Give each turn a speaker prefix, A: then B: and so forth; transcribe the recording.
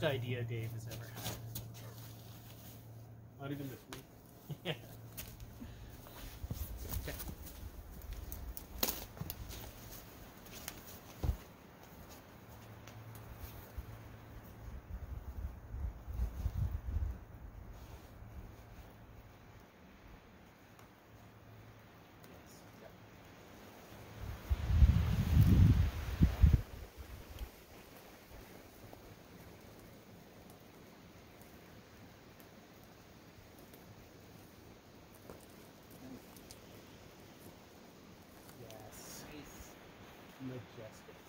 A: best idea Dave has ever had.
B: Not even this week.
A: Yeah. Okay. Yes.
B: Majestic.